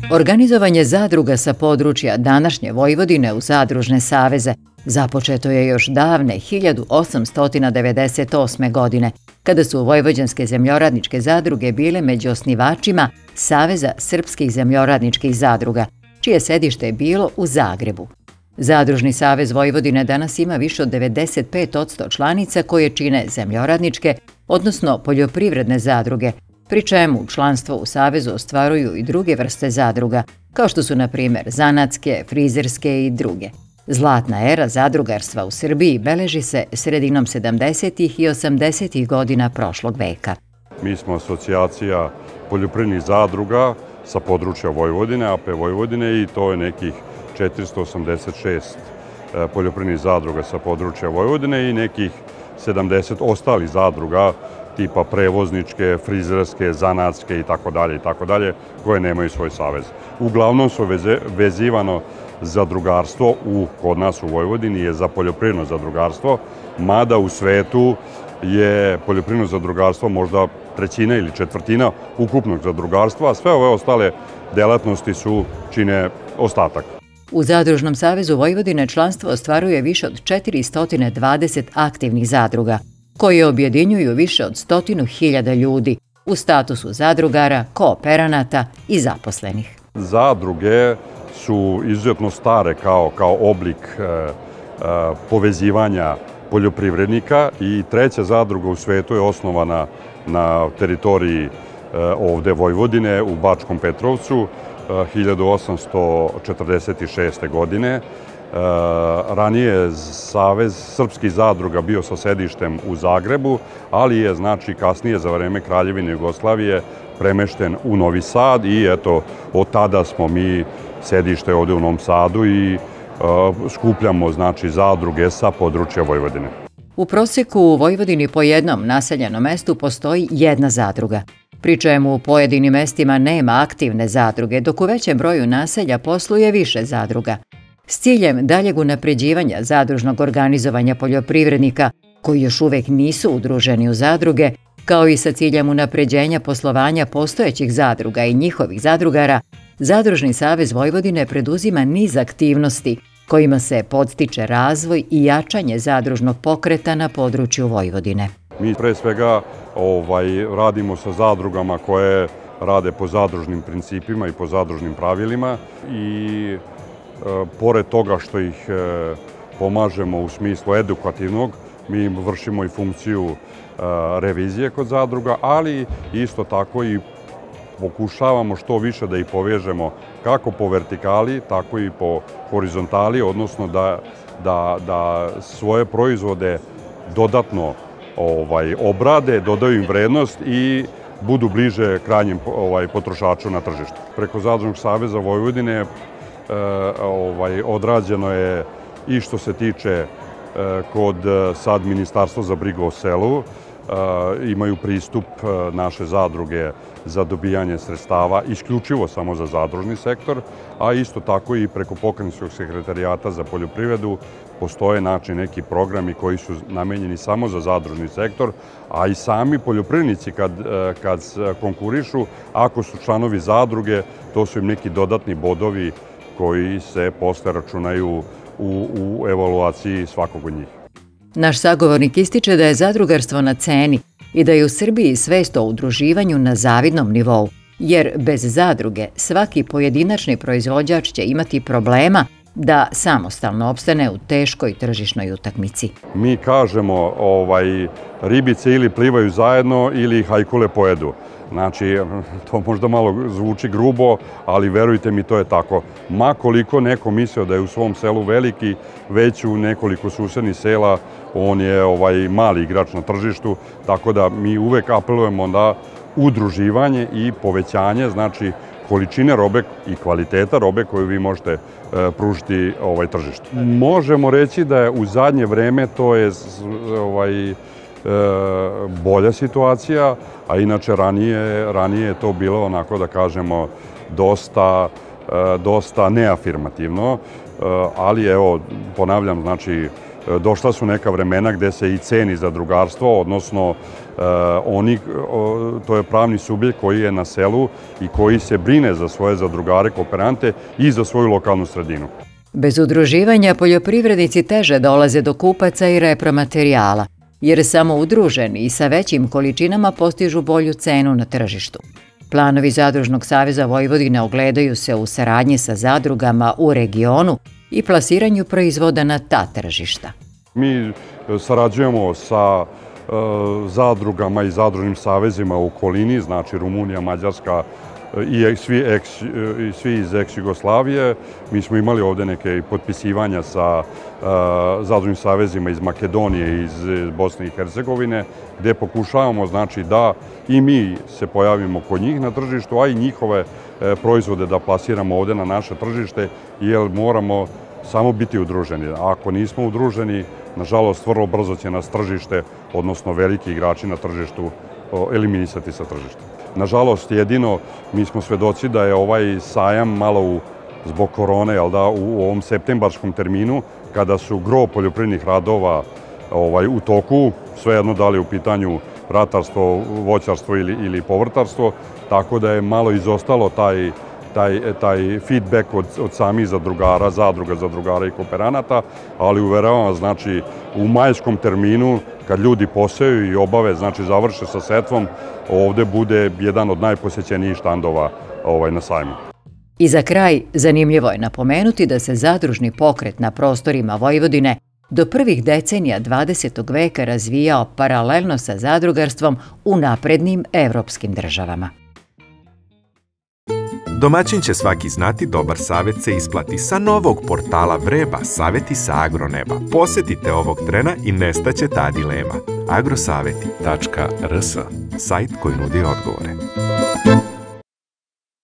Organizovanje zadruga sa područja današnje Vojvodine u zadružne saveze započeto je još davne 1898. godine, kada su vojvođanske zemljoradničke zadruge bile među osnivačima Saveza srpskih zemljoradničkih zadruga, čije sedište je bilo u Zagrebu. Zadružni savez Vojvodine danas ima više od 95% članica koje čine zemljoradničke, odnosno poljoprivredne zadruge, pri čemu članstvo u savezu ostvaruju i druge vrste zadruga, kao što su, na primjer, zanatske, frizerske i druge. Zlatna era zadrugarstva u Srbiji beleži se sredinom 70. i 80. godina prošlog veka. Mi smo asocijacija poljoprivrednih zadruga sa područja Vojvodine, AP Vojvodine, i to je nekih 486 poljoprivrednih zadruga sa područja Vojvodine i nekih 70 ostalih zadruga tipa prevozničke, frizerske, zanatske itd., koje nemaju svoj savez. Uglavnom su vezivano zadrugarstvo kod nas u Vojvodini je za poljoprivredno zadrugarstvo, mada u svetu je poljoprivredno zadrugarstvo možda trećina ili četvrtina ukupnog zadrugarstva, a sve ove ostale delatnosti čine ostatak. U Zadružnom savezu Vojvodine članstvo ostvaruje više od 420 aktivnih zadruga, koje objedinjuju više od 100.000 ljudi u statusu zadrugara, kooperanata i zaposlenih. Zadruge su izuzetno stare kao oblik povezivanja poljoprivrednika i treća zadruga u svetu je osnovana na teritoriji ovde Vojvodine u Bačkom Petrovcu 1846. godine. Ranije je Savez srpskih zadruga bio sa sedištem u Zagrebu, ali je kasnije za vreme Kraljevine Jugoslavije premešten u Novi Sad i eto, od tada smo mi sedište ovde u Novom Sadu i skupljamo zadruge sa područja Vojvodine. U prosjeku u Vojvodini po jednom naseljenom mestu postoji jedna zadruga, pri čemu u pojedinim mestima nema aktivne zadruge, dok u većem broju naselja posluje više zadruga. S ciljem daljeg unapređivanja zadružnog organizovanja poljoprivrednika, koji još uvek nisu udruženi u zadruge, kao i sa ciljem unapređenja poslovanja postojećih zadruga i njihovih zadrugara, Zadružni savez Vojvodine preduzima niz aktivnosti kojima se podstiče razvoj i jačanje zadružnog pokreta na području Vojvodine. Mi pre svega radimo sa zadrugama koje rade po zadružnim principima i po zadružnim pravilima i pored toga što ih pomažemo u smislu edukativnog, mi vršimo i funkciju revizije kod zadruga, ali isto tako i pokušavamo što više da ih povežemo kako po vertikali, tako i po horizontali, odnosno da svoje proizvode dodatno obrade, dodaju im vrednost i budu bliže krajnjem potrošaču na tržištu. Preko Zadružnog saveza Vojvodine odrađeno je i što se tiče kod sad Ministarstva za brigu o selu, imaju pristup naše zadruge za dobijanje sredstava isključivo samo za zadružni sektor, a isto tako i preko Pokrajinskog sekretarijata za poljoprivredu postoje neki programi koji su namenjeni samo za zadružni sektor, a i sami poljoprivrednici kad konkurišu, ako su članovi zadruge, to su im neki dodatni bodovi koji se posle računaju u evaluaciji svakog od njih. Naš sagovornik ističe da je zadrugarstvo na ceni i da je u Srbiji svest o udruživanju na zavidnom nivou, jer bez zadruge svaki pojedinačni proizvođač će imati problema da samostalno opstane u teškoj tržišnoj utakmici. Mi kažemo ribice ili plivaju zajedno ili hajkule pojedu. Znači, to možda malo zvuči grubo, ali verujte mi, to je tako. Ma koliko neko mislio da je u svom selu veliki, već u nekoliko susednih sela on je mali igrač na tržištu, tako da mi uvek apelujemo na udruživanje i povećanje, znači, količine robe i kvaliteta robe koju vi možete pružiti tržištu. Možemo reći da je u zadnje vreme to je bolja situacija, a inače ranije je to bilo onako da kažemo dosta neafirmativno, ali evo ponavljam, znači došla su neka vremena gde se i ceni zadrugarstvo, odnosno to je pravni subjekt koji je na selu i koji se brine za svoje zadrugare, kooperante i za svoju lokalnu sredinu. Bez udruživanja poljoprivrednici teže dolaze do kupaca i repromaterijala, jer samo udruženi i sa većim količinama postižu bolju cenu na tržištu. Planovi Zadružnog saveza Vojvodine ogledaju se u saradnji sa zadrugama u regionu i plasiranju proizvoda na ta tržišta. Mi sarađujemo sa zadrugama i zadružnim savezima u okolini, znači Rumunija, Mađarska i svi iz ex-Jugoslavije. Mi smo imali ovde neke potpisivanja sa zadružnim savezima iz Makedonije i iz Bosne i Hercegovine, gde pokušavamo znači da i mi se pojavimo kod njih na tržištu, a i njihove proizvode da plasiramo ovde na naše tržište, jer moramo samo biti udruženi. Ako nismo udruženi, nažalost, vrlo brzo će nas tržište, odnosno veliki igrači na tržištu, eliminisati sa tržišta. Nažalost, jedino mi smo svedoci da je ovaj sajam malo zbog korone, u ovom septembarskom terminu, kada su gro poljoprivrednih radova u toku, svejedno da li u pitanju ratarstvo, voćarstvo ili povrtarstvo, tako da je malo izostalo taj feedback od samih zadrugara, zadrugara i kooperanata, ali uveravam vas, znači, u majskom terminu, kad ljudi poseju i obave, znači završe sa setvom, ovde bude jedan od najposećenijih štandova na sajmu. I za kraj, zanimljivo je napomenuti da se zadružni pokret na prostorima Vojvodine do prvih decenija 20. veka razvijao paralelno sa zadrugarstvom u naprednim evropskim državama. Domaćin će svaki znati, dobar savjet se isplati. Sa novog portala Vreba, savjeti sa agroneba. Posetite ovog trena i nestaće ta dilema. agrosaveti.rs, sajt koji nudi odgovore.